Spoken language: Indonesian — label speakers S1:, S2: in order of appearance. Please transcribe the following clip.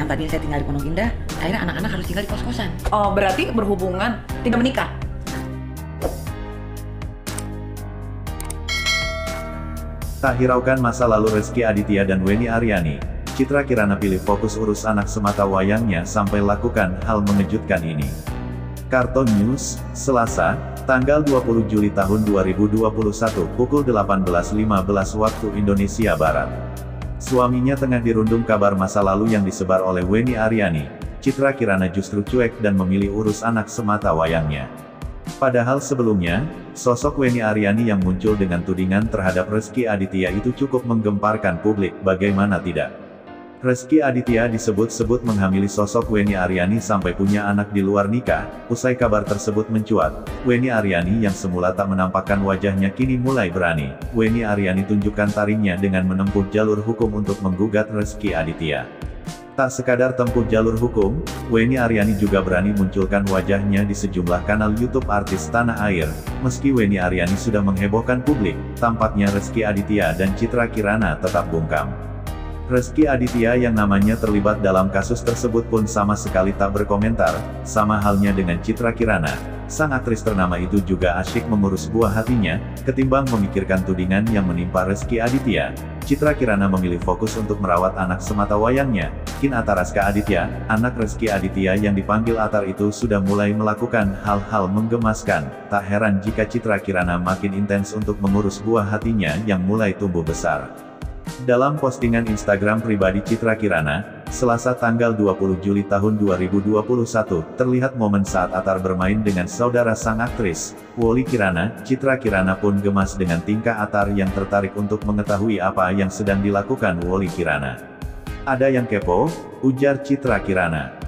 S1: tadi saya tinggal di Pondok Indah, akhirnya anak-anak harus tinggal di kos-kosan.
S2: Oh, berarti berhubungan, tidak menikah?
S3: Tak hiraukan masa lalu Rezky Aditya dan Wenny Aryani, Citra Kirana pilih fokus urus anak semata wayangnya sampai lakukan hal mengejutkan ini. Karton News, Selasa, tanggal 20 Juli tahun 2021 pukul 18.15 waktu Indonesia Barat. Suaminya tengah dirundung kabar masa lalu yang disebar oleh Wenny Aryani. Citra Kirana justru cuek dan memilih urus anak semata wayangnya. Padahal sebelumnya, sosok Wenny Aryani yang muncul dengan tudingan terhadap Rezky Aditya itu cukup menggemparkan publik, bagaimana tidak. Rezky Aditya disebut-sebut menghamili sosok Wenny Aryani sampai punya anak di luar nikah. Usai kabar tersebut mencuat, Wenny Aryani yang semula tak menampakkan wajahnya kini mulai berani. Wenny Aryani tunjukkan taringnya dengan menempuh jalur hukum untuk menggugat Rezky Aditya. Tak sekadar tempuh jalur hukum, Wenny Aryani juga berani munculkan wajahnya di sejumlah kanal YouTube artis tanah air. Meski Wenny Aryani sudah menghebohkan publik, tampaknya Rezky Aditya dan Citra Kirana tetap bungkam. Rezky Aditya yang namanya terlibat dalam kasus tersebut pun sama sekali tak berkomentar, sama halnya dengan Citra Kirana. Sang aktris ternama itu juga asyik mengurus buah hatinya, ketimbang memikirkan tudingan yang menimpa Rezky Aditya. Citra Kirana memilih fokus untuk merawat anak semata wayangnya. Kin Ataraska Aditya, anak Rezky Aditya yang dipanggil Atar itu sudah mulai melakukan hal-hal menggemaskan. Tak heran jika Citra Kirana makin intens untuk mengurus buah hatinya yang mulai tumbuh besar. Dalam postingan Instagram pribadi Citra Kirana, Selasa tanggal 20 Juli tahun 2021, terlihat momen saat Atar bermain dengan saudara sang aktris, Woli Kirana. Citra Kirana pun gemas dengan tingkah Atar yang tertarik untuk mengetahui apa yang sedang dilakukan Woli Kirana. Ada yang kepo, ujar Citra Kirana.